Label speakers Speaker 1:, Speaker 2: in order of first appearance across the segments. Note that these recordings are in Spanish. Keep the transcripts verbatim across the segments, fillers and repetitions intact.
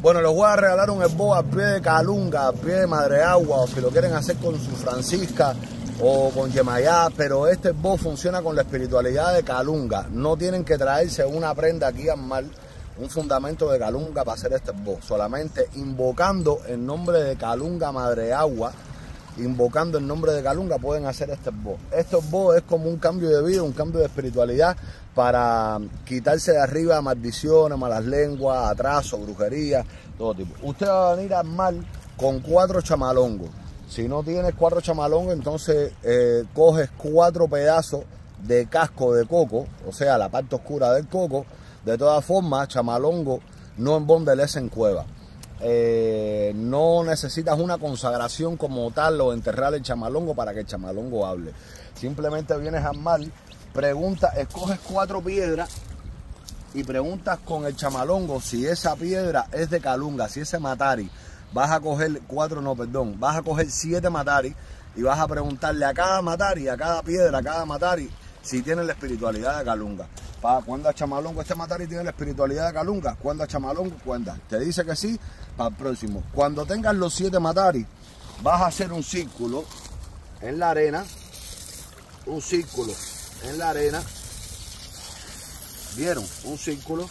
Speaker 1: Bueno, les voy a regalar un esbozo al pie de Calunga, al pie de Madre Agua, o si lo quieren hacer con su Francisca o con Yemayá, pero este esbozo funciona con la espiritualidad de Calunga. No tienen que traerse una prenda aquí al mar, un fundamento de Calunga para hacer este esbozo. Solamente invocando el nombre de Calunga Madre Agua, invocando el nombre de Calunga, pueden hacer este esbozo. Este esbozo es como un cambio de vida, un cambio de espiritualidad para quitarse de arriba maldiciones, malas lenguas, atraso, brujería, todo tipo. Usted va a venir al mar con cuatro chamalongos. Si no tienes cuatro chamalongos, entonces eh, coges cuatro pedazos de casco de coco, o sea, la parte oscura del coco. De todas formas, chamalongo no embondelece en cueva. Eh, no necesitas una consagración como tal o enterrar el chamalongo para que el chamalongo hable. Simplemente vienes al mar, preguntas, escoges cuatro piedras y preguntas con el chamalongo si esa piedra es de Calunga, si ese matari. Vas a coger cuatro, no, perdón, vas a coger siete matari y vas a preguntarle a cada matari, a cada piedra, a cada matari, si tiene la espiritualidad de Calunga. Para cuando a chamalongo este matari tiene la espiritualidad de Calunga, cuando a chamalongo, cuenta. Te dice que sí, para el próximo. Cuando tengas los siete matari, vas a hacer un círculo en la arena, un círculo en la arena, ¿vieron? Un círculo.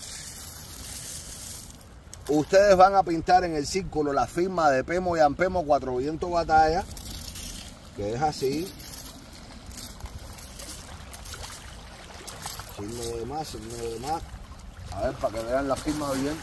Speaker 1: Ustedes van a pintar en el círculo la firma de Pemo y Ampemo Cuatro Vientos Batalla, que es así. Signo de más, signo de más. A ver, para que vean la firma bien.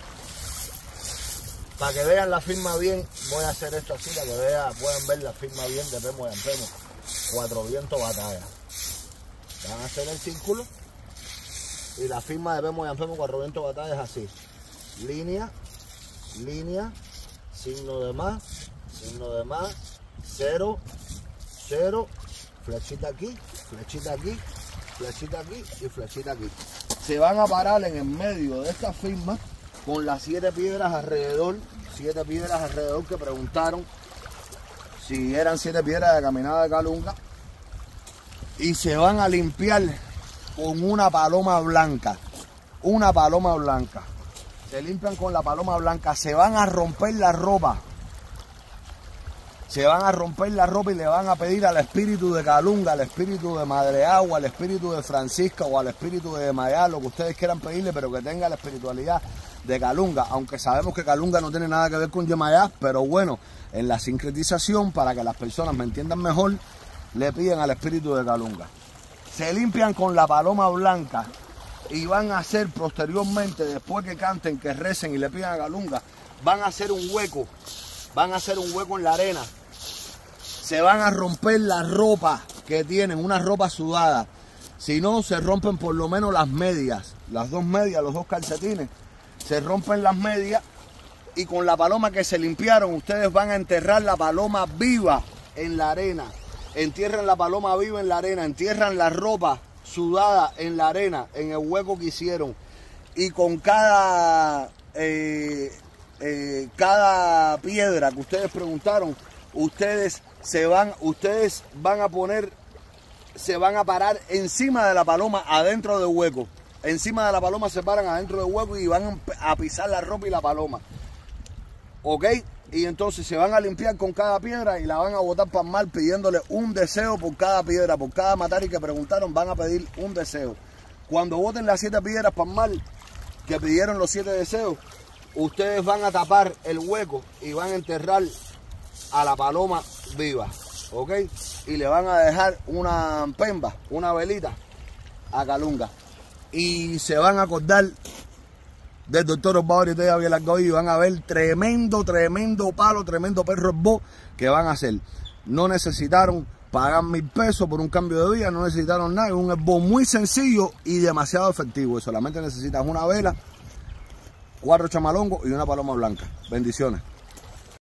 Speaker 1: Para que vean la firma bien, voy a hacer esto así, para que vean, puedan ver la firma bien de Pemo y Ampemo Cuatro Vientos Batalla. Van a hacer el círculo y la firma de Pemo y Ampemo Cuatro Vientos Batalla es así. Línea, línea, signo de más, signo de más, cero, cero, flechita aquí, flechita aquí, flechita aquí y flechita aquí. Se van a parar en el medio de esta firma con las siete piedras alrededor, siete piedras alrededor que preguntaron si eran siete piedras de caminada de Calunga, y se van a limpiar con una paloma blanca, una paloma blanca. Se limpian con la paloma blanca, se van a romper la ropa, se van a romper la ropa y le van a pedir al espíritu de Calunga, al espíritu de Madre Agua, al espíritu de Francisca o al espíritu de Yemayá, lo que ustedes quieran pedirle, pero que tenga la espiritualidad de Calunga, aunque sabemos que Calunga no tiene nada que ver con Yemayá, pero bueno, en la sincretización, para que las personas me entiendan mejor, le piden al espíritu de Calunga. Se limpian con la paloma blanca y van a hacer posteriormente, después que canten, que recen y le pidan a Calunga, van a hacer un hueco, van a hacer un hueco en la arena. Se van a romper la ropa que tienen, una ropa sudada. Si no, se rompen por lo menos las medias, las dos medias, los dos calcetines. Se rompen las medias y con la paloma que se limpiaron, ustedes van a enterrar la paloma viva en la arena. Entierran la paloma viva en la arena, entierran la ropa sudada en la arena, en el hueco que hicieron. Y con cada, eh, eh, cada piedra que ustedes preguntaron, ustedes se van, ustedes van a poner, se van a parar encima de la paloma adentro del hueco. Encima de la paloma se paran adentro del hueco y van a pisar la ropa y la paloma. ¿Ok? Y entonces se van a limpiar con cada piedra y la van a botar para el mar pidiéndole un deseo por cada piedra, por cada matari que preguntaron, van a pedir un deseo. Cuando boten las siete piedras para el mar, que pidieron los siete deseos, ustedes van a tapar el hueco y van a enterrar a la paloma viva, ¿ok? Y le van a dejar una pemba, una velita a Calunga. Y se van a acordar del doctor Osvaldo Ortega Vielargoy y van a ver tremendo, tremendo palo, tremendo perro esbozo que van a hacer. No necesitaron pagar mil pesos por un cambio de vida, no necesitaron nada. Es un esbozo muy sencillo y demasiado efectivo. Y solamente necesitas una vela, cuatro chamalongos y una paloma blanca. Bendiciones.